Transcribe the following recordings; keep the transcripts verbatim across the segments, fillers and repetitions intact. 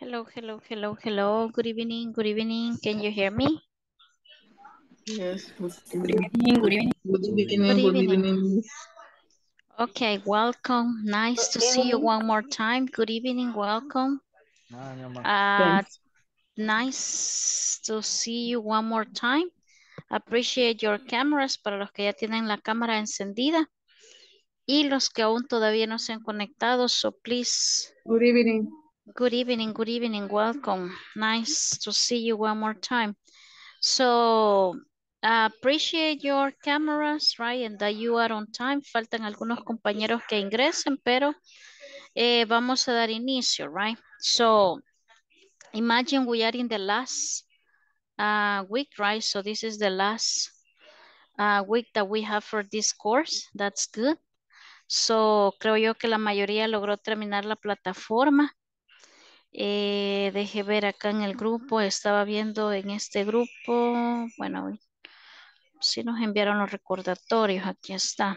Hello, hello, hello, hello. Good evening, good evening. Can you hear me? Yes, good Good evening. evening, good evening. Good Good evening, good evening. evening. Okay, welcome. Nice to see you one more time. Good evening, welcome. Uh, Thanks. nice to see you one more time. Appreciate your cameras para los que ya tienen la cámara encendida y los que aún todavía no se han conectado. So please, Good evening. good evening, good evening, welcome. Nice to see you one more time. So, uh, appreciate your cameras, right? And that you are on time. Faltan algunos compañeros que ingresen, pero eh, vamos a dar inicio, right? So, imagine we are in the last uh, week, right? So this is the last uh, week that we have for this course. That's good. So, creo yo que la mayoría logró terminar la plataforma. Eh, deje ver acá en el grupo, estaba viendo en este grupo, bueno, sí nos enviaron los recordatorios, aquí está.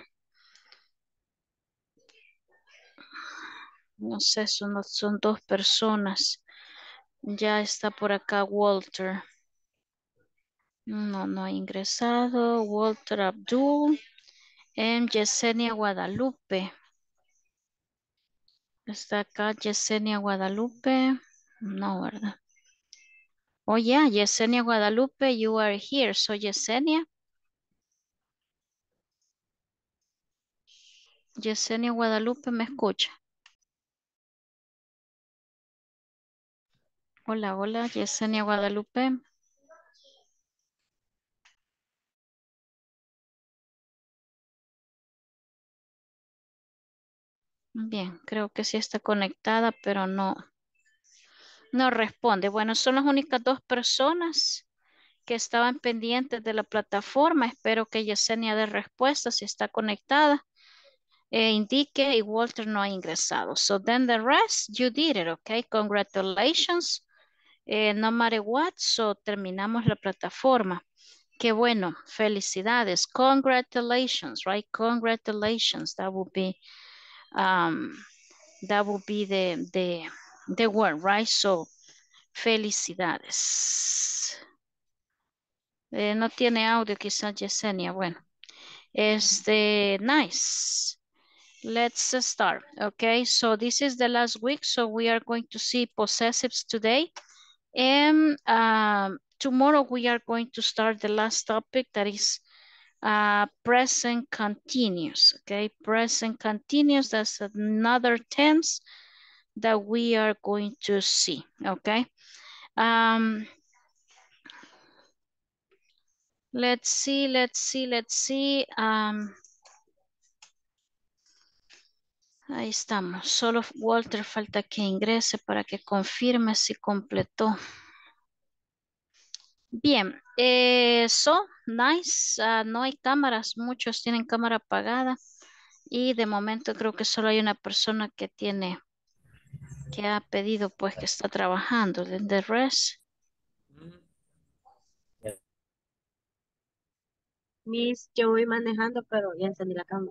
No sé, son, son dos personas. Ya está por acá Walter. No, no ha ingresado. Walter Abdul. En Yesenia Guadalupe. Está acá Yesenia Guadalupe. No, ¿verdad? Oh, yeah, Yesenia Guadalupe, you are here. So, Yesenia. Yesenia Guadalupe, ¿me escucha? Hola, hola, Yesenia Guadalupe. Bien, creo que sí está conectada, pero no, no responde. Bueno, son las únicas dos personas que estaban pendientes de la plataforma. Espero que Yesenia dé respuesta si está conectada. Eh, indique y Walter no ha ingresado. So then the rest, you did it, okay? Congratulations. Eh, no matter what, so terminamos la plataforma. Qué bueno, felicidades. Congratulations, right? Congratulations. That would be, um, that would be the, the, the word, right? So, felicidades. Eh, no tiene audio quizás Yesenia. Bueno, este, nice. Let's start. Okay, so this is the last week. So we are going to see possessives today. And um, tomorrow we are going to start the last topic that is uh, present continuous. Okay, present continuous. That's another tense that we are going to see. Okay. Um, let's see, let's see, let's see. Um, ahí estamos. Solo Walter falta que ingrese para que confirme si completó. Bien, eh, so, nice. Uh, no hay cámaras, muchos tienen cámara apagada. Y de momento creo que solo hay una persona que tiene, que ha pedido pues que está trabajando. Then the rest. Miss, yo voy manejando, pero ya encendí la cámara.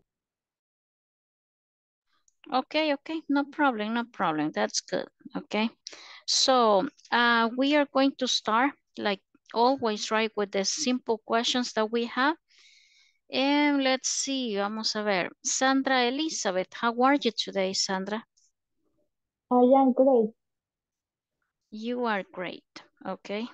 Okay, okay, no problem, no problem. That's good. Okay. So uh, we are going to start like always, right, with the simple questions that we have. And let's see, vamos a ver. Sandra Elizabeth, how are you today, Sandra? I am great. You are great. Okay.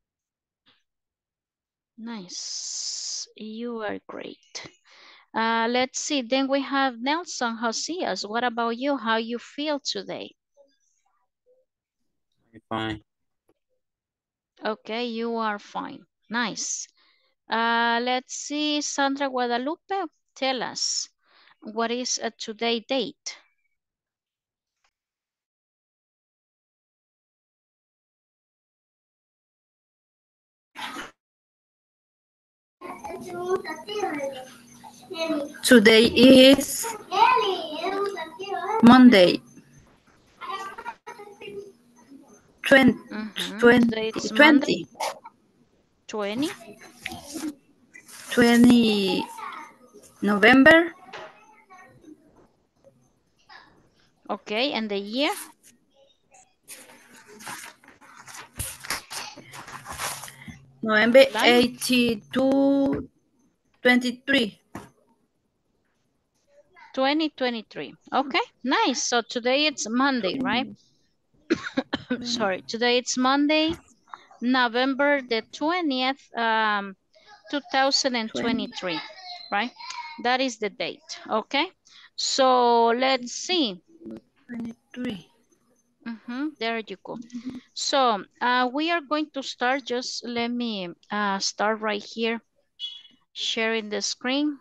Nice. You are great. Uh, let's see. Then we have Nelson Josias. What about you? How you feel today? Fine. Okay, you are fine. Nice. Uh, let's see. Sandra Guadalupe, tell us. What is a today date? Today is Monday. twenty, Mm-hmm. Today twenty, it's Monday. twenty, twenty. twenty November Okay, and the year? November Line? eighty-two, twenty-three. twenty twenty-three. Okay, nice. So today it's Monday, right? Sorry, today it's Monday, November the twentieth, um, two thousand twenty-three, right? That is the date, okay? So let's see. twenty-three. Mm-hmm, there you go. So uh, we are going to start. Just let me uh, start right here, sharing the screen.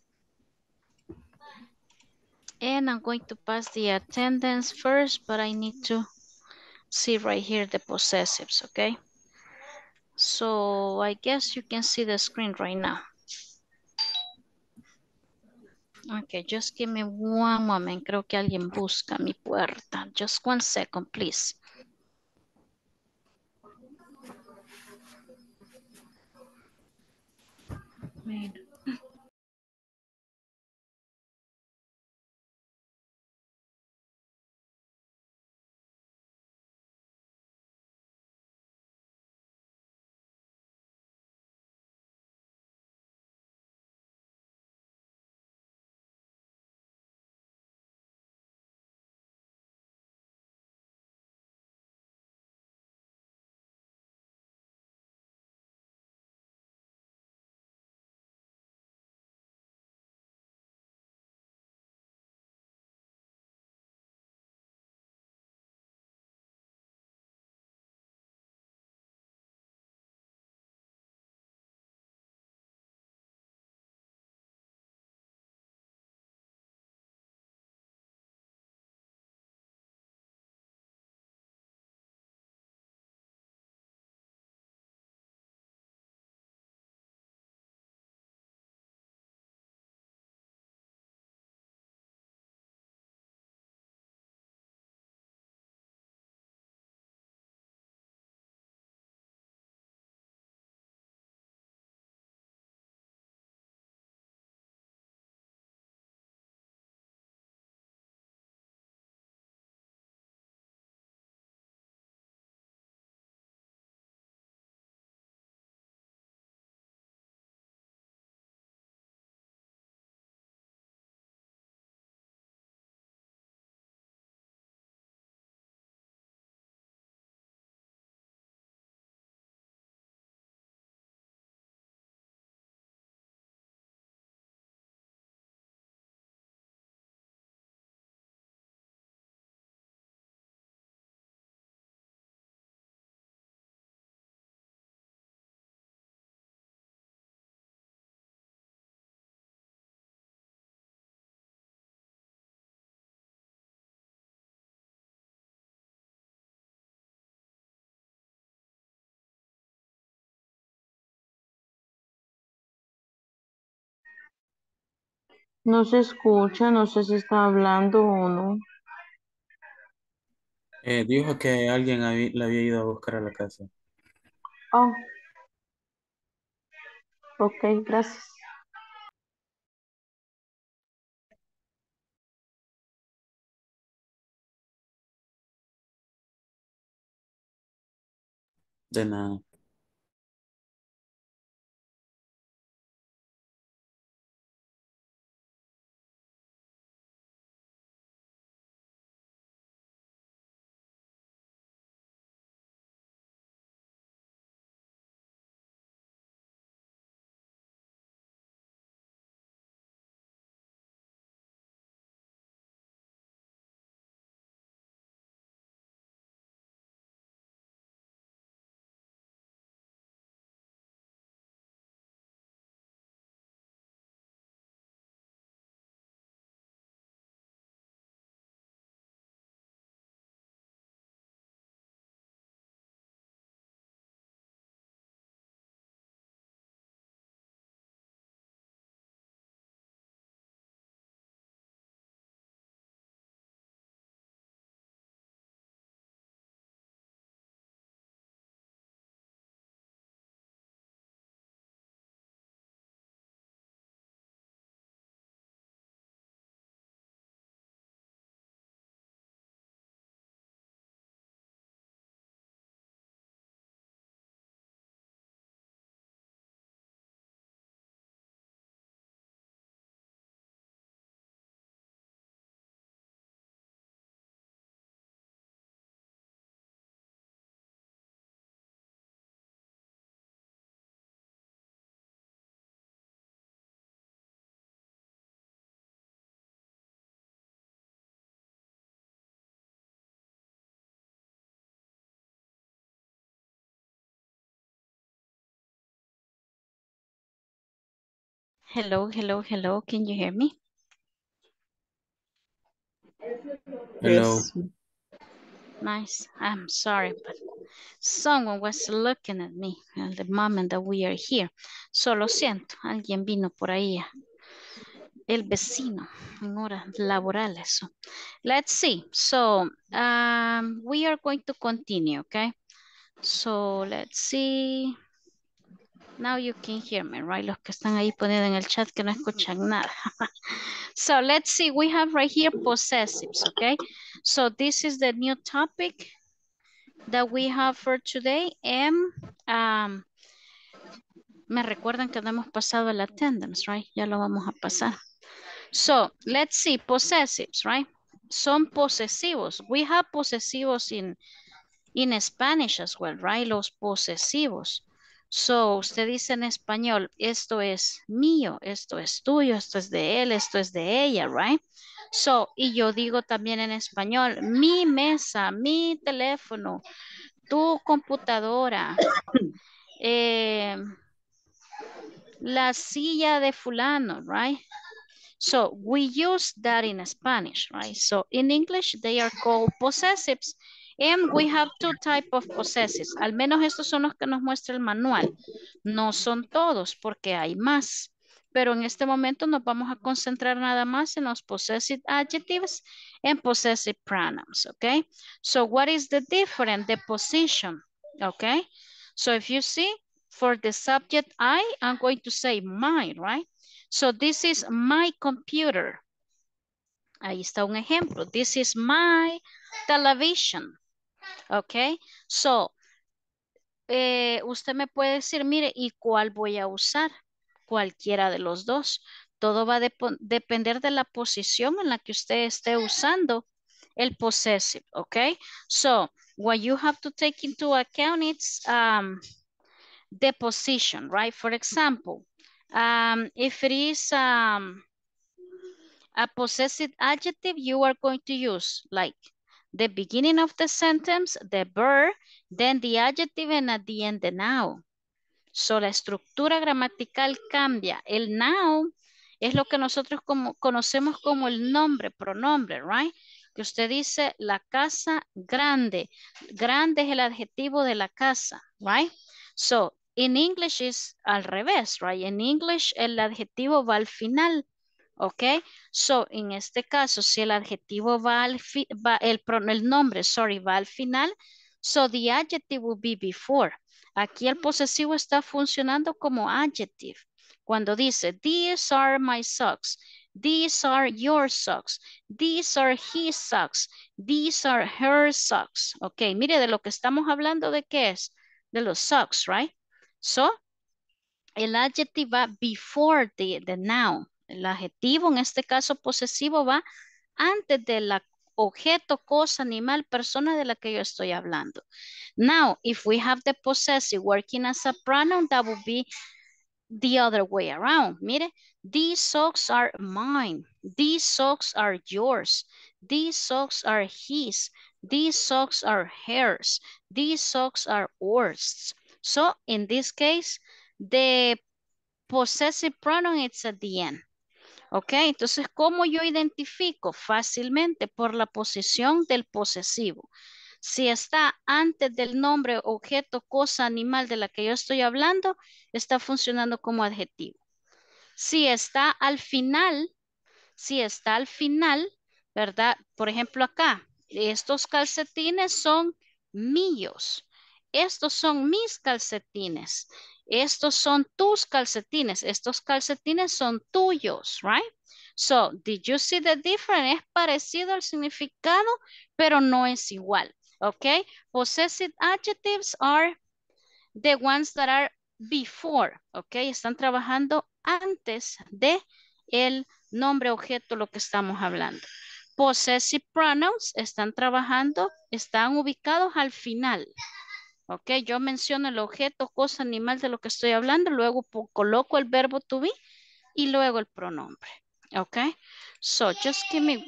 And I'm going to pass the attendance first, but I need to see right here the possessives, okay? So I guess you can see the screen right now. Okay, just give me one moment. Creo que alguien busca mi puerta. Just one second, please. Made. No se escucha, no sé si está hablando o no. Eh, dijo que alguien habí- la había ido a buscar a la casa. Oh, ok, gracias. De nada. Hello, hello, hello. Can you hear me? Hello. Yes. Nice. I'm sorry, but someone was looking at me at the moment that we are here. So lo siento, alguien vino por ahí. El vecino en horas laborales. So, let's see. So um, we are going to continue, okay? So let's see. Now you can hear me, right? Los que están ahí poniendo en el chat que no escuchan nada. So let's see. We have right here possessives, okay? So this is the new topic that we have for today. And um, me recuerdan que no hemos pasado el attendance, right? Ya lo vamos a pasar. So let's see, possessives, right? Son posesivos. We have posesivos in, in Spanish as well, right? Los posesivos. So usted dice en español, esto es mío, esto es tuyo, esto es de él, esto es de ella, right? So, y yo digo también en español, mi mesa, mi teléfono, tu computadora, eh, la silla de fulano, right? So we use that in Spanish, right? So in English, they are called possessives. And we have two type of possessives. Al menos estos son los que nos muestra el manual. No son todos porque hay más. Pero en este momento nos vamos a concentrar nada más en los possessive adjectives and possessive pronouns, okay? So what is the difference? The position, okay? So if you see, for the subject I, I'm going to say mine, right? So this is my computer. Ahí está un ejemplo. This is my television. Okay. So, eh, usted me puede decir, mire, ¿y cuál voy a usar? Cualquiera de los dos. Todo va a dep- depender de la posición en la que usted esté usando el possessive. Okay. So, what you have to take into account is um, the position, right? For example, um, if it is um, a possessive adjective, you are going to use like the beginning of the sentence, the verb, then the adjective, and at the end the noun. So la estructura gramatical cambia. El noun es lo que nosotros como, conocemos como el nombre, pronombre, right? Que usted dice la casa grande. Grande es el adjetivo de la casa, right? So in English is al revés, right? En English el adjetivo va al final. ¿Ok? So, en este caso, si el adjetivo va al fi- va, el, pro- el nombre, sorry, va al final, so the adjective will be before. Aquí el posesivo está funcionando como adjective. Cuando dice, these are my socks, these are your socks, these are his socks, these are her socks. Ok, mire, de lo que estamos hablando, ¿de qué es? De los socks, right? So, el adjective va before the, the noun. El adjetivo, en este caso posesivo, va antes del objeto, cosa, animal, persona de la que yo estoy hablando. Now, if we have the possessive working as a pronoun, that would be the other way around. Mire, these socks are mine. These socks are yours. These socks are his. These socks are hers. These socks are ours. So, in this case, the possessive pronoun is at the end. Ok, entonces, ¿cómo yo identifico? Fácilmente por la posición del posesivo. Si está antes del nombre, objeto, cosa, animal de la que yo estoy hablando, está funcionando como adjetivo. Si está al final, si está al final, ¿verdad? Por ejemplo, acá, estos calcetines son míos. Estos son mis calcetines. Estos son tus calcetines. Estos calcetines son tuyos, right? So, did you see the difference? Es parecido al significado, pero no es igual, ¿ok? Possessive adjectives are the ones that are before, ¿ok? Están trabajando antes de el nombre objeto, lo que estamos hablando. Possessive pronouns están trabajando, están ubicados al final. Ok, yo menciono el objeto, cosa, animal de lo que estoy hablando, luego coloco el verbo to be y luego el pronombre. Ok, so just give me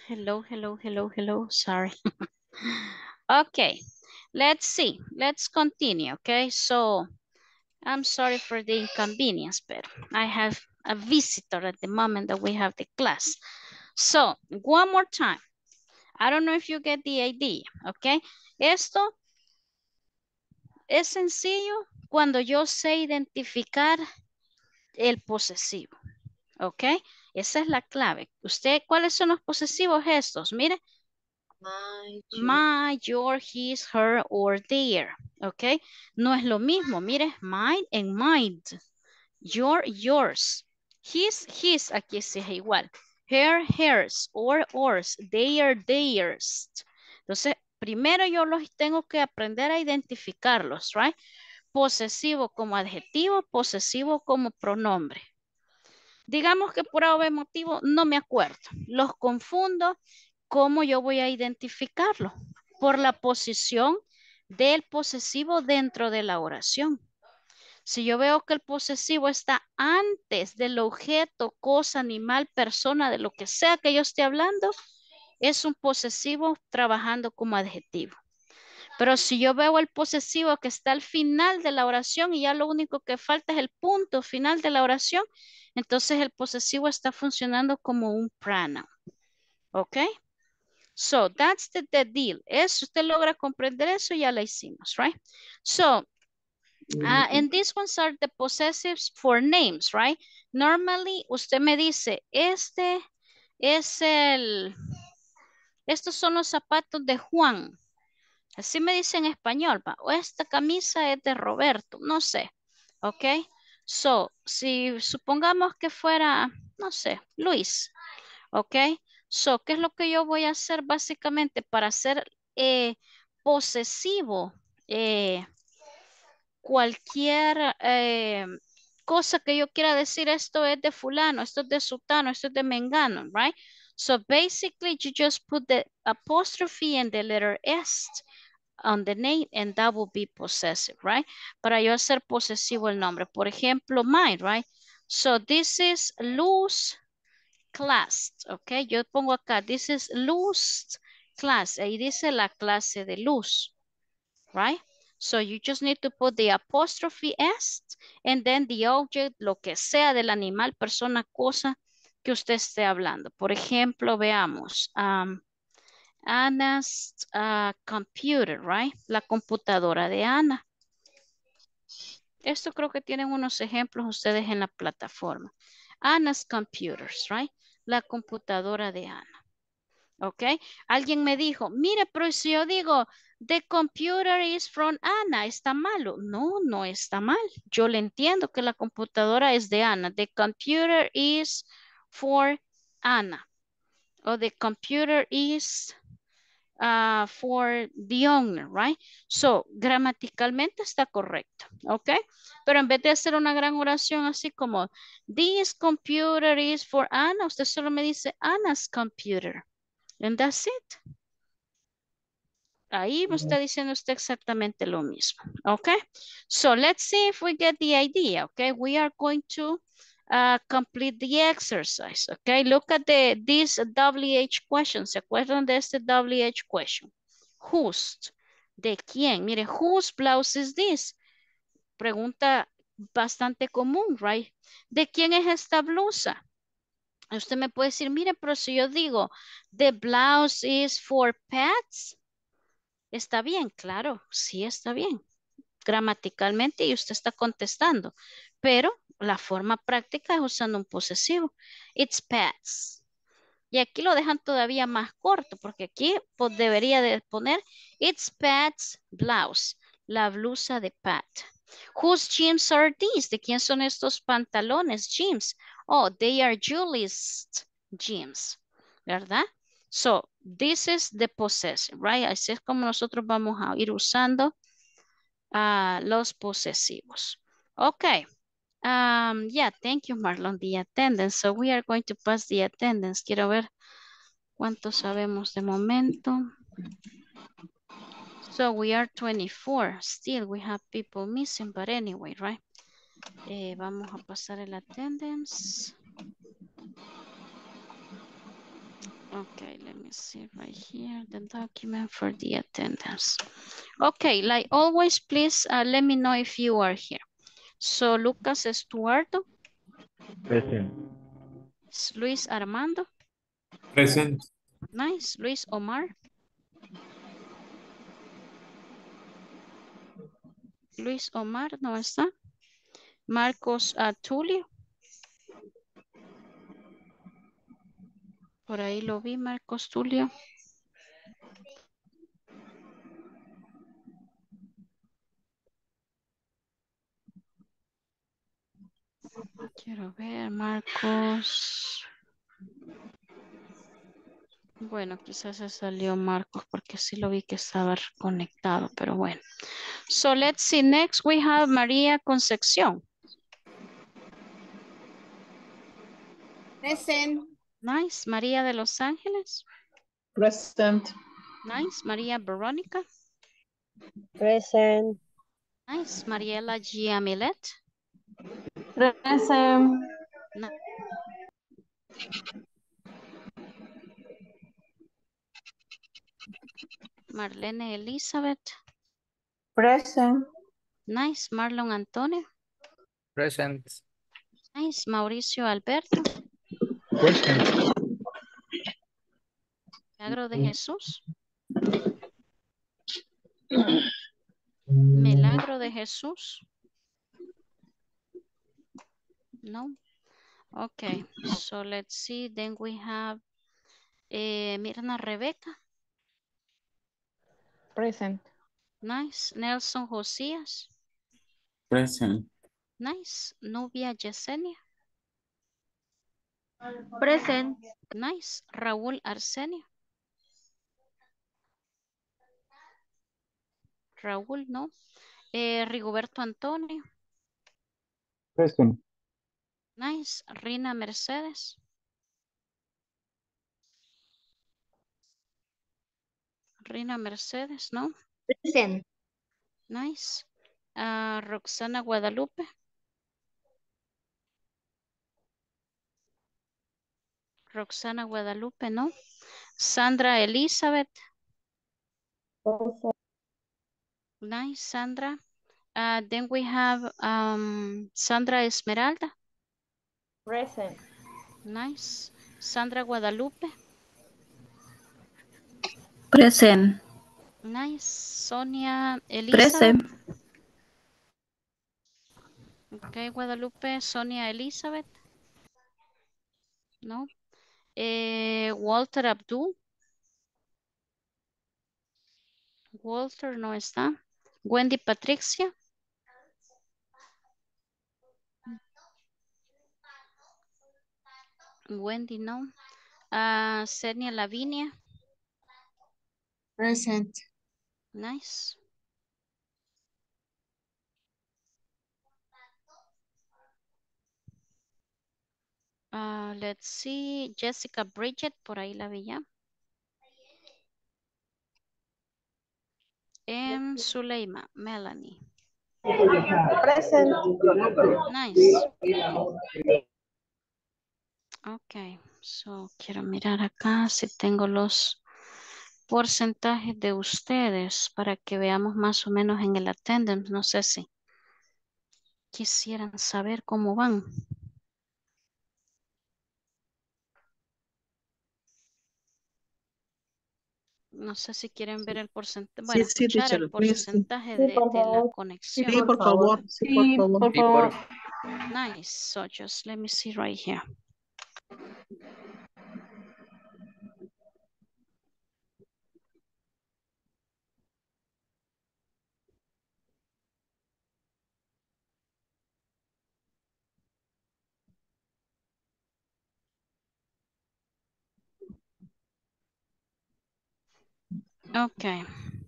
Hello, hello, hello, hello. Sorry. Okay, let's see. Let's continue, okay? So, I'm sorry for the inconvenience, but I have a visitor at the moment that we have the class. So, one more time. I don't know if you get the idea, okay? Esto es sencillo cuando yo sé identificar el posesivo, ¿ok? Esa es la clave. ¿Usted cuáles son los posesivos estos? Mire, My, your, my, your, his, her, or their, ¿ok? No es lo mismo, mire, mine and mine, your, yours, his, his, aquí sí es igual, her, hers, or, ours, their, theirs. Entonces, primero yo los tengo que aprender a identificarlos, right? Posesivo como adjetivo, posesivo como pronombre. Digamos que por algún motivo no me acuerdo. Los confundo. ¿Cómo yo voy a identificarlo? Por la posición del posesivo dentro de la oración. Si yo veo que el posesivo está antes del objeto, cosa, animal, persona, de lo que sea que yo esté hablando, es un posesivo trabajando como adjetivo. Pero si yo veo el posesivo que está al final de la oración y ya lo único que falta es el punto final de la oración, entonces el posesivo está funcionando como un pronoun. ¿Ok? So, that's the, the deal. Si usted logra comprender eso, ya la hicimos, right? So, uh, and these ones are the possessives for names, right? Normally, usted me dice, este es el, estos son los zapatos de Juan. Así me dice en español, ¿va? O esta camisa es de Roberto, no sé, ¿ok? So, si supongamos que fuera, no sé, Luis, ¿ok? So, ¿qué es lo que yo voy a hacer básicamente para ser eh, posesivo? Eh, cualquier eh, cosa que yo quiera decir, esto es de fulano, esto es de sutano, esto es de mengano, right? So, basically, you just put the apostrophe and the letter S on the name and that will be possessive, right? Para yo hacer posesivo el nombre. Por ejemplo, mine, right? So this is Luz class, ok? Yo pongo acá, this is Luz class. Ahí dice la clase de luz, right? So you just need to put the apostrophe S and then the object, lo que sea del animal, persona, cosa que usted esté hablando. Por ejemplo, veamos. Um, Anna's uh, computer, right? La computadora de Ana. Esto creo que tienen unos ejemplos ustedes en la plataforma. Anna's computers, right? La computadora de Ana. ¿Ok? Alguien me dijo, mire, pero si yo digo, the computer is from Ana, ¿está malo? No, no está mal. Yo le entiendo que la computadora es de Ana. The computer is for Ana. O the computer is Uh, for the owner, right? So, gramaticalmente está correcto, ¿ok? Pero en vez de hacer una gran oración así como, this computer is for Anna, usted solo me dice, Anna's computer. And that's it. Ahí me está diciendo usted exactamente lo mismo, ¿ok? So, let's see if we get the idea, ¿ok? We are going to uh, complete the exercise, ¿ok? Look at the, this W H question. ¿Se acuerdan de este W H question? Whose, ¿de quién? Mire, whose blouse is this? Pregunta bastante común, right? ¿De quién es esta blusa? Usted me puede decir, mire, pero si yo digo, the blouse is for pets, ¿está bien? Claro, sí está bien. Gramaticalmente y usted está contestando, pero la forma práctica es usando un posesivo. It's pets. Y aquí lo dejan todavía más corto, porque aquí pues, debería de poner It's Pat's blouse, la blusa de Pat. Whose jeans are these? ¿De quién son estos pantalones, jeans? Oh, they are Julie's jeans, ¿verdad? So, this is the possessive, right? Así es como nosotros vamos a ir usando uh, los posesivos. Okay. Um, yeah, thank you, Marlon, the attendance. So we are going to pass the attendance. Quiero ver cuántos sabemos de momento. So we are twenty-four. Still, we have people missing, but anyway, right? Eh, vamos a pasar el attendance. Okay, let me see right here, the document for the attendance. Okay, like always, please uh, let me know if you are here. So, Lucas Estuardo. Present. Luis Armando. Present. Nice. Luis Omar. Luis Omar, ¿no está? Marcos uh, Tulio. Por ahí lo vi, Marcos Tulio. Quiero ver, Marcos. Bueno, quizás se salió Marcos porque sí lo vi que estaba conectado, pero bueno. So let's see, next we have María Concepción. Present. Nice. María de Los Ángeles. Present. Nice. María Verónica. Present. Nice. Mariela Giamilet. Present. No. Marlene Elizabeth. Present. Nice. Marlon Antonio. Present. Nice. Mauricio Alberto. Present. Milagro de Jesús. Milagro de Jesús. No. Okay. So let's see. Then we have eh, Mirna Rebeca. Present. Nice. Nelson Josías. Present. Nice. Nubia Yesenia. Present. Nice. Raúl Arsenio. Raúl, no. Eh, Rigoberto Antonio. Present. Nice. Rina Mercedes. Rina Mercedes, no. Present. Nice. Uh, Roxana Guadalupe. Roxana Guadalupe, no. Sandra Elizabeth. Nice, Sandra. Uh, then we have um, Sandra Esmeralda. Present. Nice. Sandra Guadalupe. Present. Nice. Sonia Elizabeth. Present. Ok, Guadalupe. Sonia Elizabeth. No. Eh, Walter Abdul. Walter no está. Wendy Patricia. Wendy no. Uh, Senia Lavinia. Present. Nice. Uh, let's see. Jessica Bridget, por ahí la vi ya. And Zuleima, Melanie. Present. Nice. Ok, so quiero mirar acá si tengo los porcentajes de ustedes para que veamos más o menos en el attendance. No sé si quisieran saber cómo van. No sé si quieren ver el porcentaje, bueno, Sí, sí, escuchar teacher, el please. porcentaje Sí, de, por de la favor. conexión. Sí, por favor. Sí, por Sí, favor. por Sí, por... favor. Nice, so just let me see right here. Ok.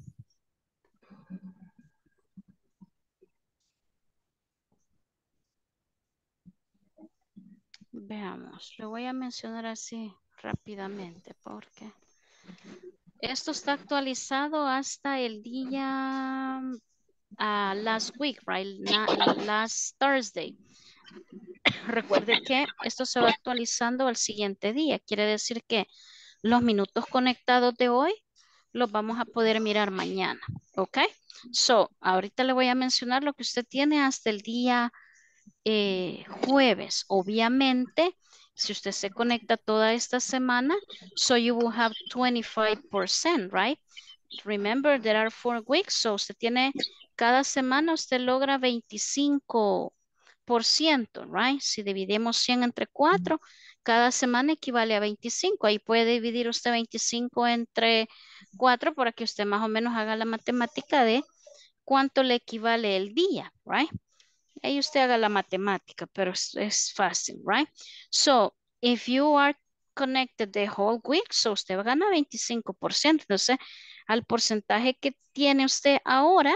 Veamos, lo voy a mencionar así rápidamente porque esto está actualizado hasta el día uh, last week, right? Na, last Thursday. Recuerde que esto se va actualizando al siguiente día. Quiere decir que Los minutos conectados de hoy los vamos a poder mirar mañana, ¿ok? So, ahorita le voy a mencionar lo que usted tiene hasta el día eh, jueves. Obviamente, si usted se conecta toda esta semana, so you will have twenty-five percent, right? Remember, there are four weeks, so usted tiene, cada semana usted logra veinticinco por ciento, right? Si dividimos cien entre cuatro, cada semana equivale a veinticinco. Ahí puede dividir usted veinticinco entre cuatro para que usted más o menos haga la matemática de cuánto le equivale el día, right? Ahí usted haga la matemática, pero es, es fácil, right? So, if you are connected the whole week, so usted gana veinticinco por ciento. Entonces, al porcentaje que tiene usted ahora,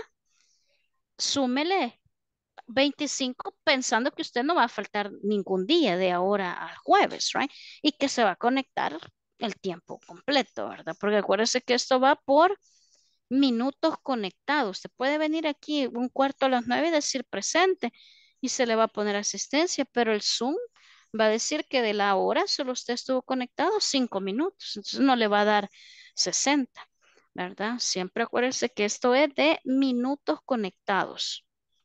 súmele veinticinco pensando que usted no va a faltar ningún día de ahora al jueves, right? Y que se va a conectar el tiempo completo, ¿verdad? Porque acuérdese que esto va por minutos conectados. Usted puede venir aquí un cuarto a las nueve y decir presente y se le va a poner asistencia, pero el Zoom va a decir que de la hora solo usted estuvo conectado cinco minutos, entonces no le va a dar sesenta, ¿verdad? Siempre acuérdese que esto es de minutos conectados.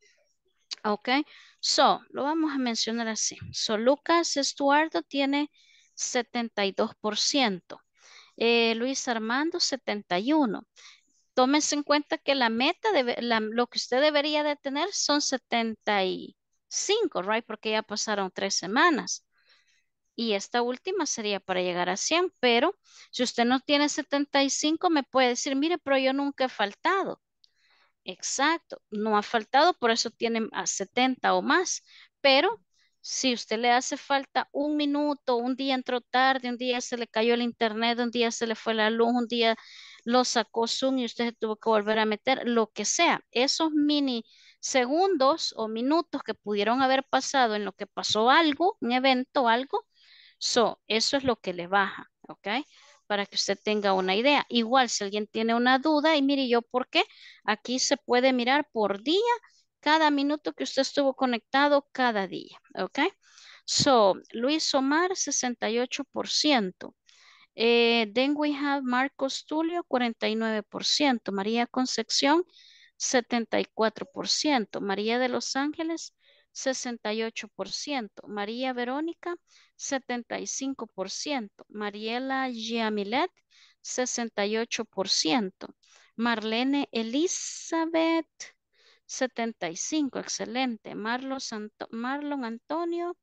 Ok, so, lo vamos a mencionar así. So, Lucas Estuardo tiene setenta y dos por ciento. Eh, Luis Armando, setenta y uno por ciento. Tómese en cuenta que la meta, debe, la, lo que usted debería de tener son setenta y cinco, right? Porque ya pasaron tres semanas. Y esta última sería para llegar a cien, pero si usted no tiene setenta y cinco, me puede decir, mire, pero yo nunca he faltado. Exacto, no ha faltado, por eso tiene a setenta o más, pero si usted le hace falta un minuto, un día entró tarde, un día se le cayó el internet, un día se le fue la luz, un día lo sacó Zoom y usted se tuvo que volver a meter, lo que sea, esos mini segundos o minutos que pudieron haber pasado en lo que pasó algo, un evento o algo, so, eso es lo que le baja, ¿ok? Para que usted tenga una idea. Igual, si alguien tiene una duda, y mire yo por qué, aquí se puede mirar por día, cada minuto que usted estuvo conectado cada día, ¿ok? So, Luis Omar, sesenta y ocho por ciento. Eh, then we have Marcos Tulio, cuarenta y nueve por ciento. María Concepción, setenta y cuatro por ciento. María de Los Ángeles, sesenta y ocho por ciento. María Verónica, setenta y cinco por ciento. Mariela Giamilet, sesenta y ocho por ciento. Marlene Elizabeth, setenta y cinco, excelente. Marlon, Santo, Marlon Antonio,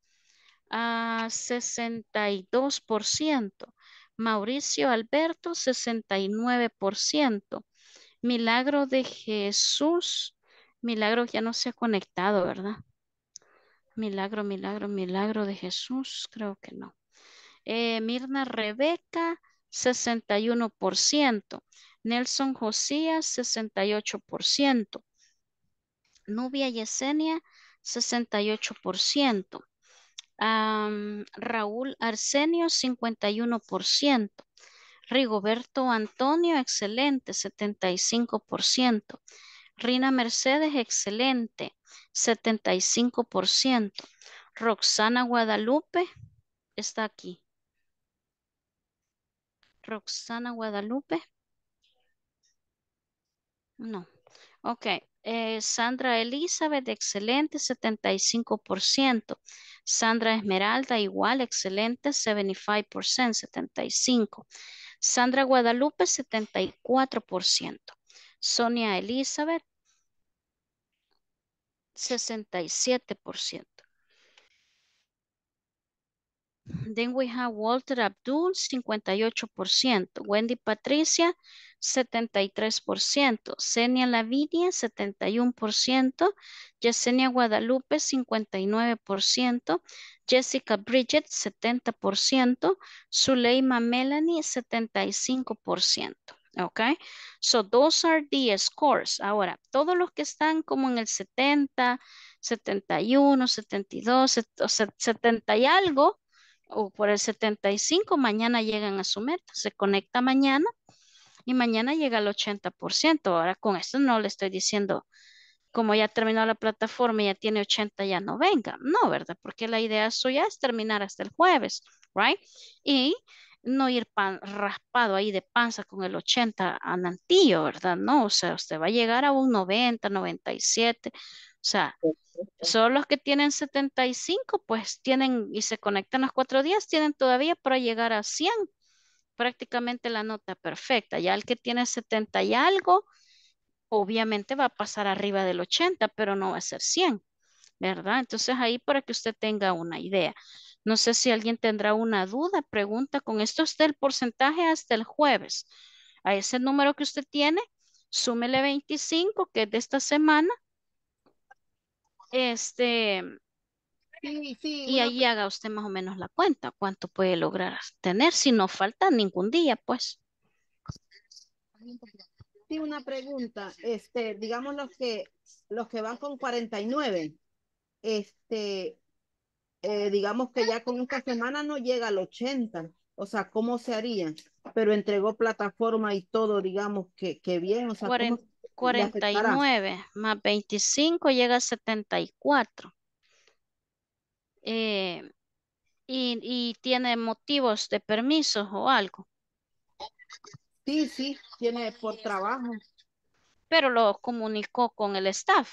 a sesenta y dos por ciento. Mauricio Alberto, sesenta y nueve por ciento. Milagro de Jesús. Milagro ya no se ha conectado, ¿verdad? Milagro, milagro, milagro de Jesús. Creo que no. Eh, Mirna Rebeca, sesenta y uno por ciento. Nelson Josías, sesenta y ocho por ciento. Nubia Yesenia, sesenta y ocho por ciento. Um, Raúl Arsenio, cincuenta y uno por ciento. Rigoberto Antonio, excelente, setenta y cinco por ciento. Rina Mercedes, excelente, setenta y cinco por ciento. Roxana Guadalupe, está aquí. Roxana Guadalupe. No. Ok. Eh, Sandra Elizabeth, excelente, setenta y cinco por ciento. Sandra Esmeralda, igual, excelente, setenta y cinco por ciento, setenta y cinco. Sandra Guadalupe, setenta y cuatro por ciento. Sonia Elizabeth, sesenta y siete por ciento. Then we have Walter Abdul, cincuenta y ocho por ciento. Wendy Patricia, setenta y tres por ciento. Senia Lavinia, setenta y uno por ciento. Yesenia Guadalupe, cincuenta y nueve por ciento. Jessica Bridget, setenta por ciento. Zuleima Melanie, setenta y cinco por ciento. Ok, so those are the scores. Ahora, todos los que están como en el setenta, setenta y uno, setenta y dos, setenta y algo, o por el setenta y cinco, mañana llegan a su meta. Se conecta mañana y mañana llega al ochenta por ciento. Ahora con esto no le estoy diciendo, como ya terminó la plataforma y ya tiene ochenta, ya no venga. No, ¿verdad? Porque la idea suya es terminar hasta el jueves, right? Y no ir pan, raspado ahí de panza con el ochenta a Nantillo, ¿verdad? No, o sea, usted va a llegar a un noventa, noventa y siete, o sea, solo los que tienen setenta y cinco, pues tienen y se conectan los cuatro días, tienen todavía para llegar a cien, prácticamente la nota perfecta. Ya el que tiene setenta y algo, obviamente va a pasar arriba del ochenta, pero no va a ser cien, ¿verdad? Entonces ahí para que usted tenga una idea. No sé si alguien tendrá una duda, pregunta, con esto está el porcentaje hasta el jueves. A ese número que usted tiene, súmele veinticinco, que es de esta semana, este, Sí, sí, y una, ahí haga usted más o menos la cuenta, cuánto puede lograr tener, si no falta ningún día, pues. sí, una pregunta. Este, digamos los que, los que van con cuarenta y nueve, este, eh, digamos que ya con esta semana no llega al ochenta. O sea, ¿cómo se haría? Pero entregó plataforma y todo, digamos que, que bien, o sea, ¿cómo Cuaren- le cuarenta y afectará? nueve más veinticinco llega a setenta y cuatro. Eh, y, y tiene motivos de permisos o algo, Sí, sí, tiene por trabajo. pero lo comunicó con el staff.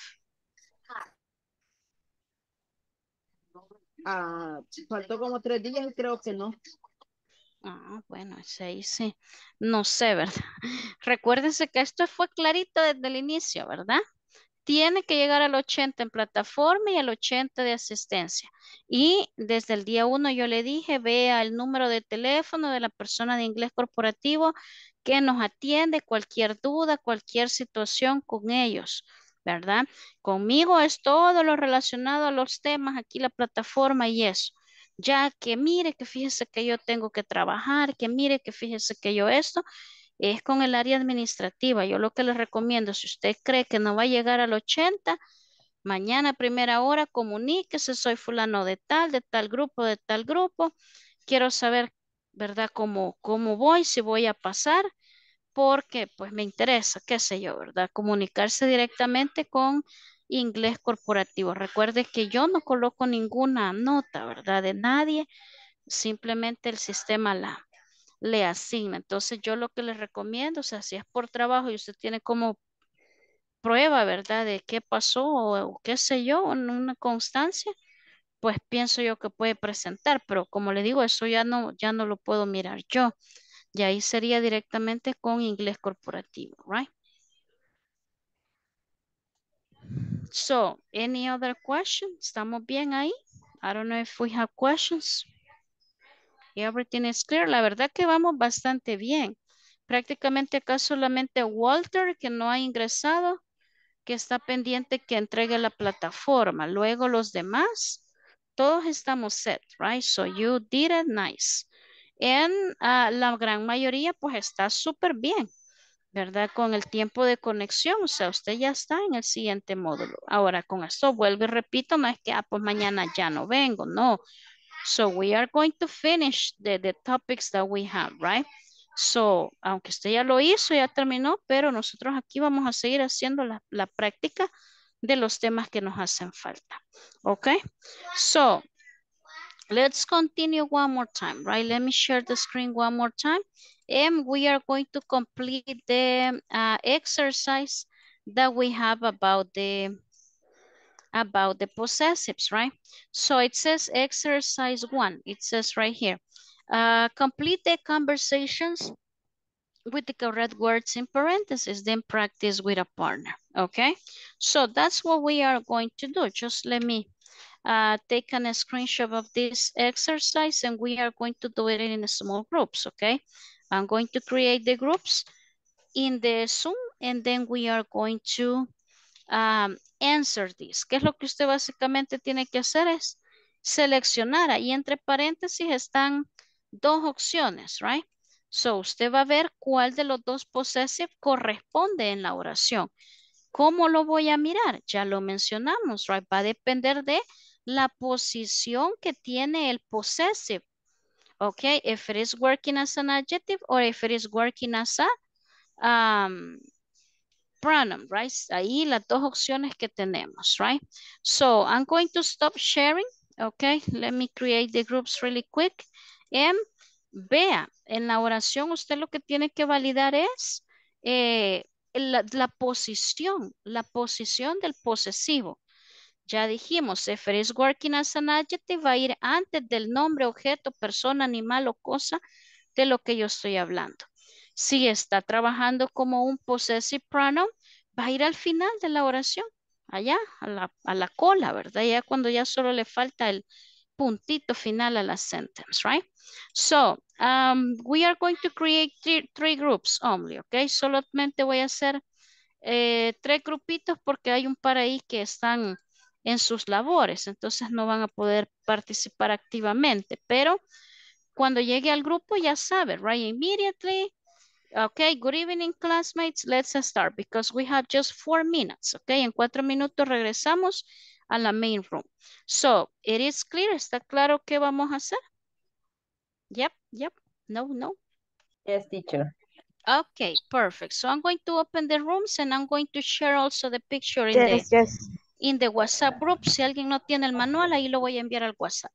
Ah, faltó como tres días y creo que no. Ah, bueno, ese ahí sí. No sé, ¿verdad? Recuérdense que esto fue clarito desde el inicio, ¿verdad? Tiene que llegar al ochenta en plataforma y al ochenta de asistencia. Y desde el día uno yo le dije, vea el número de teléfono de la persona de inglés corporativo que nos atiende cualquier duda, cualquier situación con ellos, ¿verdad? Conmigo es todo lo relacionado a los temas, aquí la plataforma y eso. Ya que mire que fíjese que yo tengo que trabajar, que mire que fíjese que yo esto, es con el área administrativa. Yo lo que les recomiendo, si usted cree que no va a llegar al ochenta, mañana a primera hora comuníquese, soy fulano de tal, de tal grupo, de tal grupo. Quiero saber, ¿verdad? Cómo, cómo voy, si voy a pasar, porque pues me interesa, qué sé yo, ¿verdad? Comunicarse directamente con inglés corporativo. Recuerde que yo no coloco ninguna nota, ¿verdad? De nadie, simplemente el sistema la le asigna. Entonces yo lo que les recomiendo, o sea, si es por trabajo y usted tiene como prueba, ¿verdad? De qué pasó o, o qué sé yo, en una constancia, pues pienso yo que puede presentar, pero como le digo, eso ya no, ya no lo puedo mirar yo. Y ahí sería directamente con inglés corporativo, right? So, any other question? ¿Estamos bien ahí? I don't know if we have questions. Everything is clear. La verdad que vamos bastante bien. Prácticamente acá solamente Walter, que no ha ingresado, que está pendiente que entregue la plataforma. Luego los demás, todos estamos set, right? So you did it nice. En ah, la gran mayoría, pues está súper bien, ¿verdad? Con el tiempo de conexión, o sea, usted ya está en el siguiente módulo. Ahora, con esto vuelvo y repito, no es que, ah, pues mañana ya no vengo, no. So we are going to finish the, the topics that we have, right? So, aunque usted ya lo hizo, ya terminó, pero nosotros aquí vamos a seguir haciendo la, la práctica de los temas que nos hacen falta. Okay? So, let's continue one more time, right? Let me share the screen one more time. And we are going to complete the uh, exercise that we have about the about the possessives, right? So it says exercise one. It says right here, uh, complete the conversations with the correct words in parentheses, then practice with a partner, okay? So that's what we are going to do. Just let me uh, take a screenshot of this exercise and we are going to do it in small groups, okay? I'm going to create the groups in the Zoom and then we are going to um, answer this. ¿Qué es lo que usted básicamente tiene que hacer? Es seleccionar. Ahí entre paréntesis están dos opciones, right? So, usted va a ver cuál de los dos possessive corresponde en la oración. ¿Cómo lo voy a mirar? Ya lo mencionamos, right? Va a depender de la posición que tiene el possessive. Okay, if it is working as an adjective or if it is working as a um, pronoun, right? Ahí las dos opciones que tenemos, right? So I'm going to stop sharing. Okay, let me create the groups really quick. And Vea, en la oración usted lo que tiene que validar es eh, la, la posición, la posición del posesivo. Ya dijimos, if it is working as an adjective, va a ir antes del nombre, objeto, persona, animal o cosa de lo que yo estoy hablando. Si está trabajando como un possessive pronoun, va a ir al final de la oración, allá, a la, a la cola, ¿verdad? Ya cuando ya solo le falta el puntito final a la sentence, right? So, um, we are going to create three, three groups only, okay? Solamente voy a hacer eh, tres grupitos porque hay un par ahí que están en sus labores, entonces no van a poder participar activamente, pero cuando llegue al grupo ya sabe, right? Immediately, okay, good evening classmates, let's start because we have just four minutes, okay? En cuatro minutos regresamos a la main room. So, it is clear, ¿está claro qué vamos a hacer? Yep, yep, no, no. Yes, teacher. Okay, perfect. So I'm going to open the rooms and I'm going to share also the picture in the, Yes, yes. in the WhatsApp group. Si alguien no tiene el manual, ahí lo voy a enviar al WhatsApp.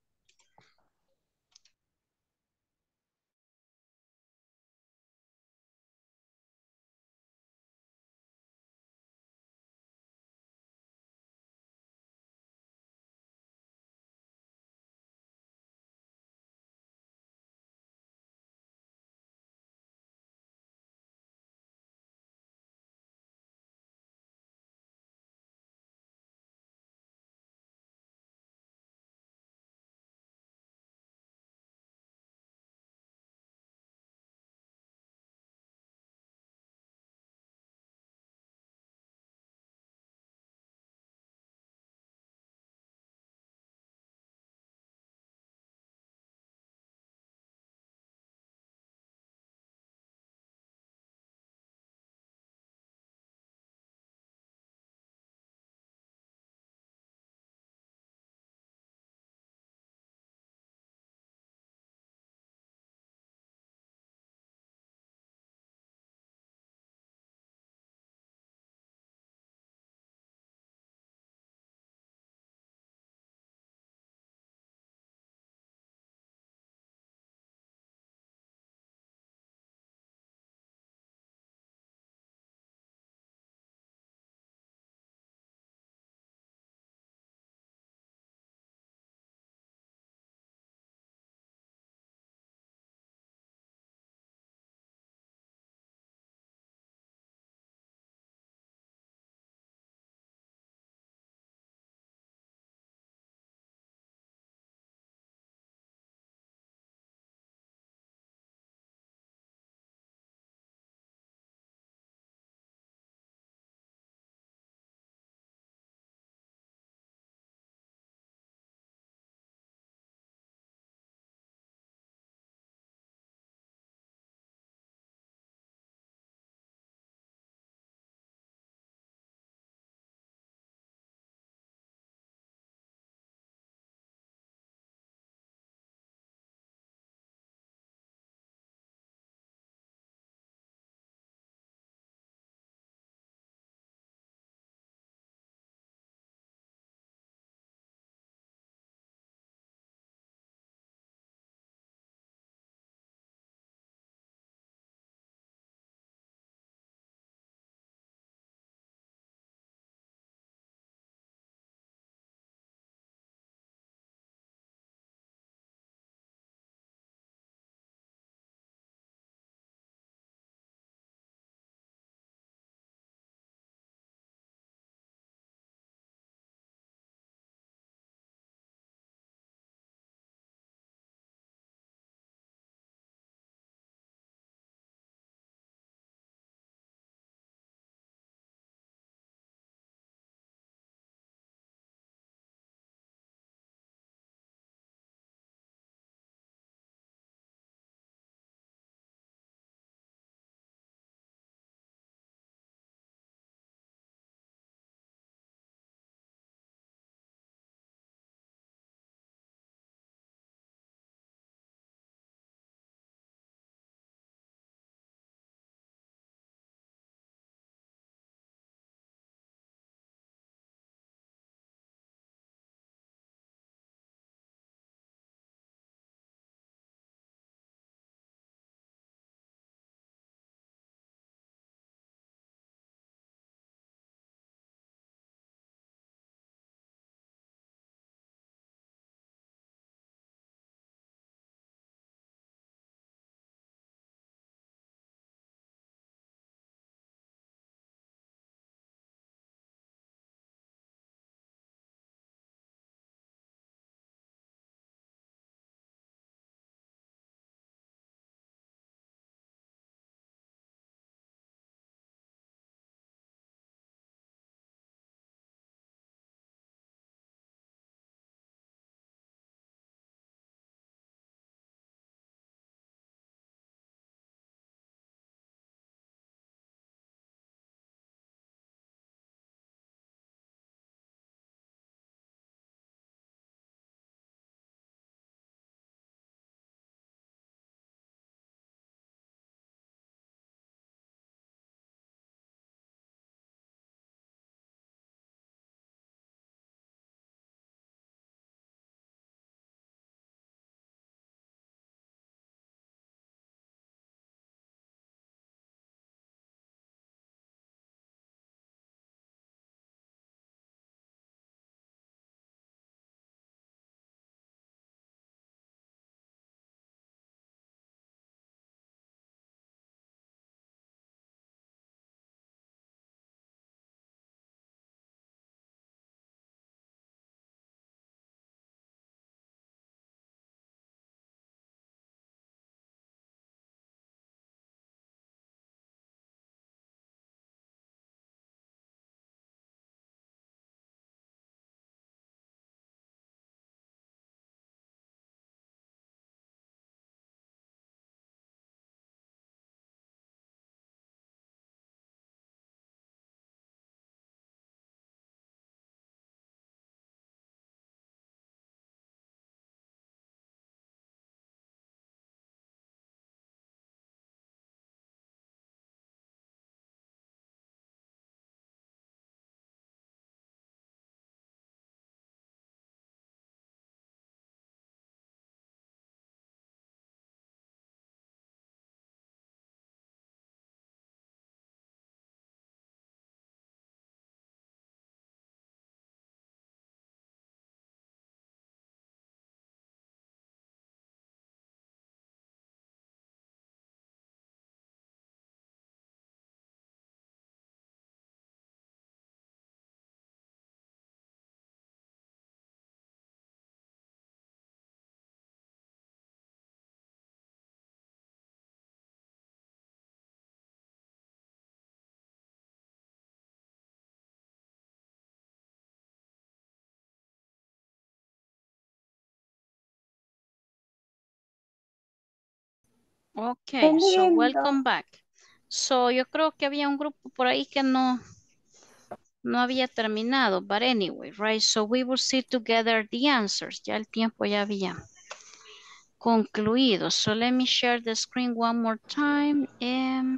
Okay, so welcome back. So yo creo que había un grupo por ahí que no, no había terminado, but anyway, right? So we will see together the answers. Ya el tiempo ya había concluido. So let me share the screen one more time. And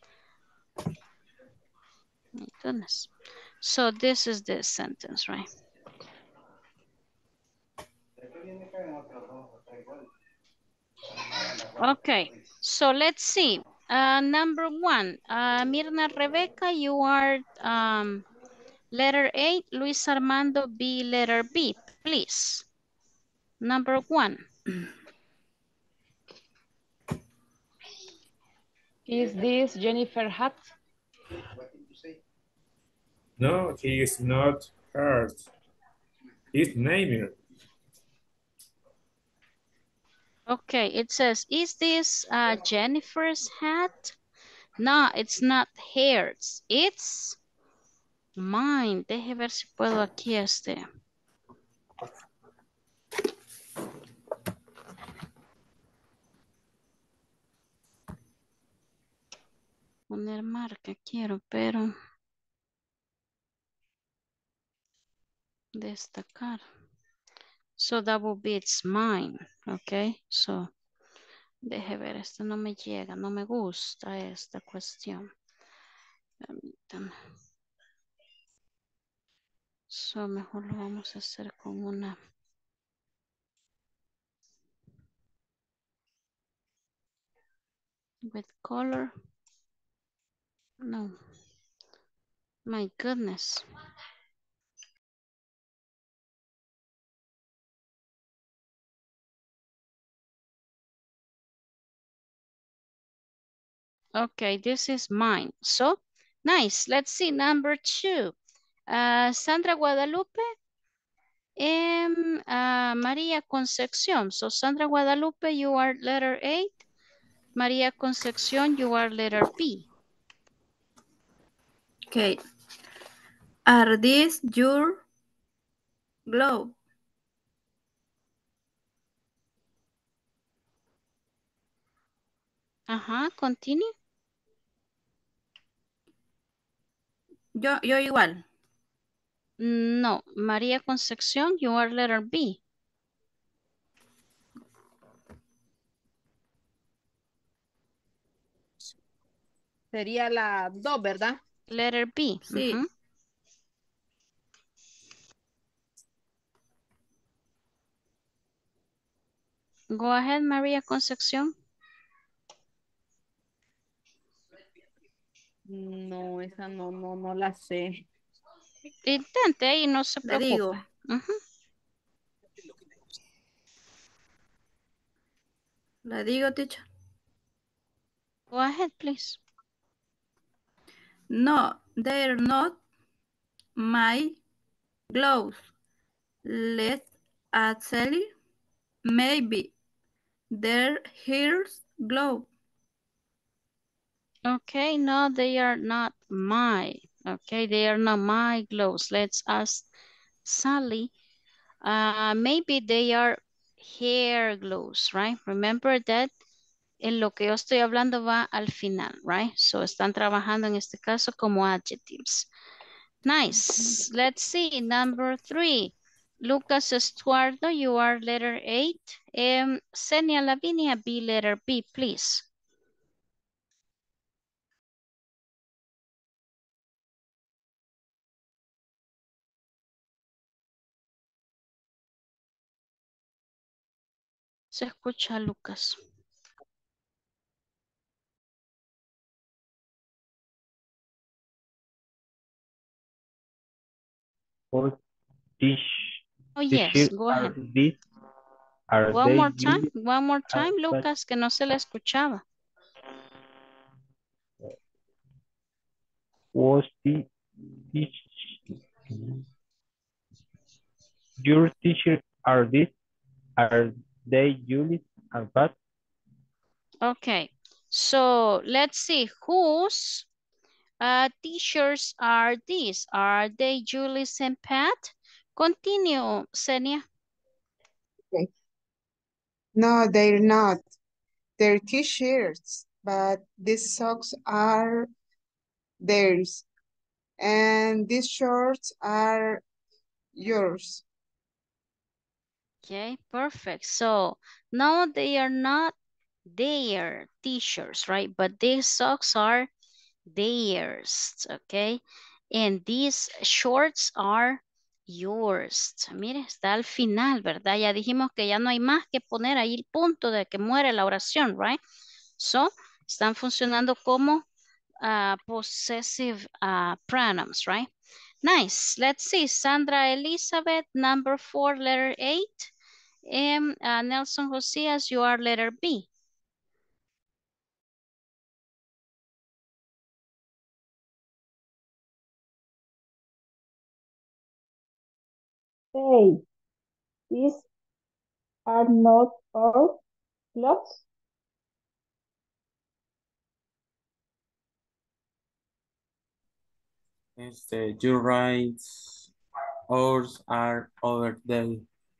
my goodness. So this is the sentence, right? Okay, so let's see. Uh, number one, uh, Mirna Rebecca, you are um, letter A, Luis Armando B, letter B, please. Number one. Is this Jennifer Hat? No, he is not hurt. He's naming. Okay, it says, is this uh, Jennifer's hat? No, it's not hers. It's mine. Deje ver si puedo aquí este. Poner marca quiero, pero destacar. So that will be it's mine. Okay, so deje ver, esto no me llega, no me gusta esta cuestión. Permítame. So mejor lo vamos a hacer con una. With color. No. My goodness. Okay, this is mine. So, nice. Let's see, number two. Uh, Sandra Guadalupe and uh, Maria Concepcion. So, Sandra Guadalupe, you are letter A. Maria Concepcion, you are letter B. Okay. Are these your gloves? Ajá, continue. Yo, yo igual. No, María Concepción, you are letter B. Sería la dos, ¿verdad? Letter B. Sí. Uh-huh. Go ahead, María Concepción. No, esa no, no, no la sé. Intente ahí, no se Le preocupe. digo. Uh-huh. Le digo, teacher. Go ahead, please. No, they're not my gloves. Let's actually, maybe they're hers gloves. Okay, no, they are not my. Okay, they are not my gloves. Let's ask Sally. Uh, maybe they are hair gloves, right? Remember that en lo que yo estoy hablando va al final, right? So están trabajando en este caso como adjectives. Nice. Let's see, number three. Lucas Estuardo, you are letter eight. Um, Senia Lavinia, B, letter B, please. Se escucha, Lucas. Or teach, Oh, yes, go are ahead. these, are One they more time, used one more as time, such? Lucas, que no se le escuchaba. Was the teach, your teacher are these, are they used as bad? Okay, so let's see whose uh, teachers are these. Are they Julie's and Pat? Continue, Senia. Okay. No, they're not. their t-shirts, but these socks are theirs. And these shorts are yours. Okay, perfect. So no, they are not their t-shirts, right? But these socks are theirs, okay? And these shorts are yours. Mire, está al final, ¿verdad? Ya dijimos que ya no hay más que poner ahí el punto de que muere la oración, right? So, están funcionando como uh, possessive uh, pronouns, right? Nice. Let's see. Sandra Elizabeth, number four, letter eight. And uh, Nelson Josias, you are letter B. Hey, these are not our clothes. Este, you right, ours are over there.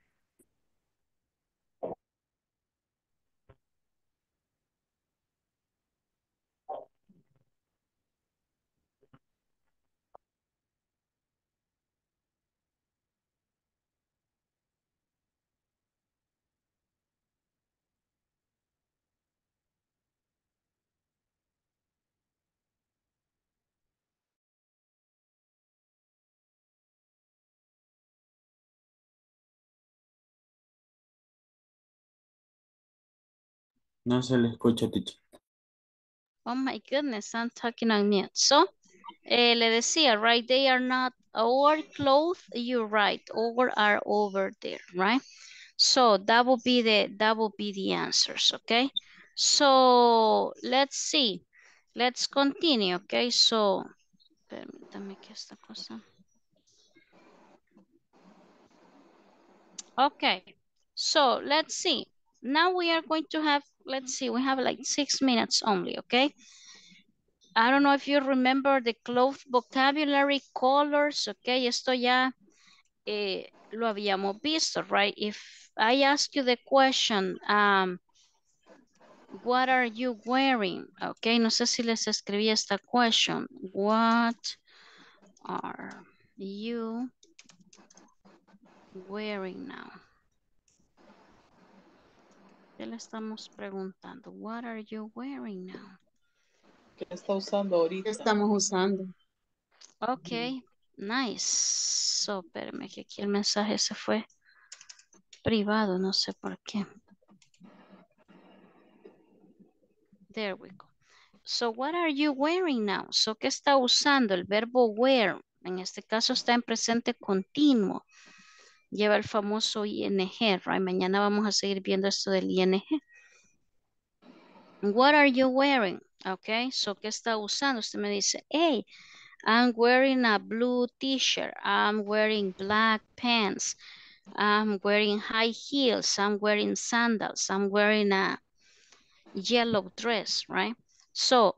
No se le escucha, teacher. Oh my goodness, I'm talking on mute. So, eh, le decía, right? They are not our clothes. You're right. Our are over there, right? So that will be the that will be the answers, okay? So let's see. Let's continue, okay? So, permítame que esta cosa. Okay. So let's see. Now we are going to have, let's see, we have like six minutes only, okay? I don't know if you remember the cloth vocabulary, colors, okay? Esto ya eh, lo habíamos visto, right? If I ask you the question, um, what are you wearing? Okay, no sé si les escribí esta question. What are you wearing now? ¿Qué le estamos preguntando? What are you wearing now? ¿Qué está usando ahorita? ¿Qué estamos usando? Ok, nice. So, espérame que aquí el mensaje se fue privado, no sé por qué. There we go. So, what are you wearing now? So, ¿qué está usando? El verbo wear. En este caso está en presente continuo. Lleva el famoso I N G, right? Mañana vamos a seguir viendo esto del I N G. What are you wearing? Ok, so, ¿qué está usando? Usted me dice, hey, I'm wearing a blue t-shirt. I'm wearing black pants. I'm wearing high heels. I'm wearing sandals. I'm wearing a yellow dress, right? So,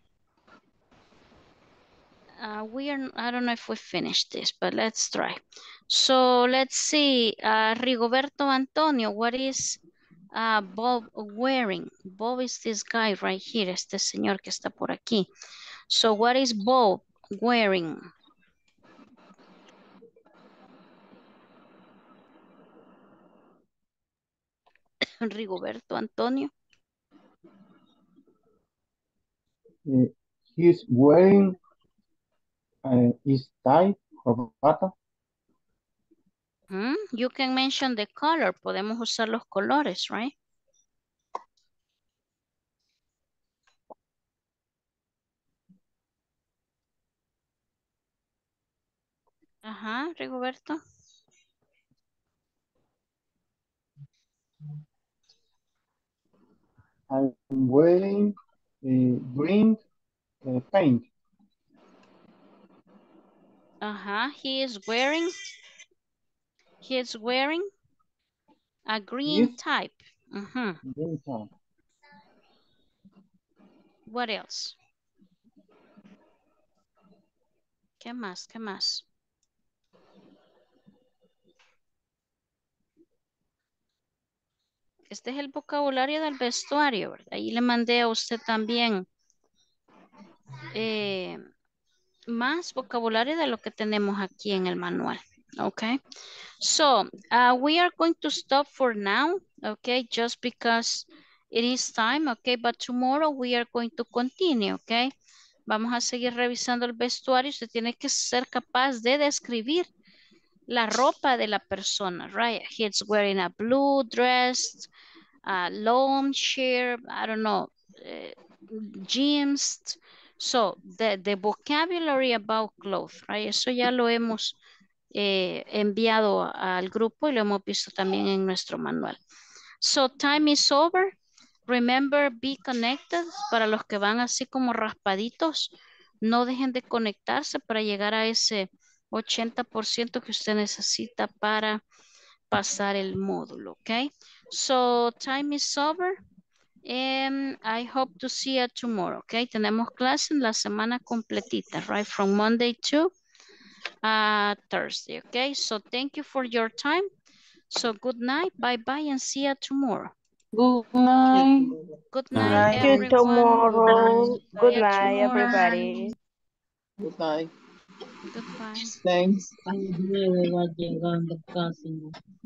uh, we are, I don't know if we finished this, but let's try. So, let's see, uh, Rigoberto Antonio, what is uh, Bob wearing? Bob is this guy right here, este señor que está por aquí. So, what is Bob wearing? Rigoberto Antonio. Uh, he's wearing uh, his tie, corbata. Hmm? You can mention the color. Podemos usar los colores, right? Ajá, Rigoberto. I'm wearing uh, green uh, paint. Ajá, he is wearing, he is wearing a green He's type. Uh-huh. green tie. What else? ¿Qué más? ¿Qué más? Este es el vocabulario del vestuario, ¿verdad? Ahí le mandé a usted también eh, más vocabulario de lo que tenemos aquí en el manual. Okay. So, uh, we are going to stop for now. Okay. Just because it is time. Okay. But tomorrow we are going to continue. Okay. Vamos a seguir revisando el vestuario. Usted tiene que ser capaz de describir la ropa de la persona, right? He's wearing a blue dress, a long shirt, I don't know, uh, jeans. So, the, the vocabulary about clothes, right? Eso ya lo hemos eh, enviado al grupo y lo hemos visto también en nuestro manual. So, time is over. Remember, be connected. Para los que van así como raspaditos, no dejen de conectarse para llegar a ese ochenta por ciento que usted necesita para pasar el módulo, ¿ok? So, time is over. And I hope to see you tomorrow, ¿ok? Tenemos clase en la semana completita, right? From Monday to uh, Thursday, ¿ok? So, thank you for your time. So, good night, bye-bye, and see you tomorrow. Good night. Good Night. night, See you everyone. tomorrow. See Good you night, tomorrow. everybody. Good night. Goodbye. Thanks. A las nueve va llegando casi. ¿No?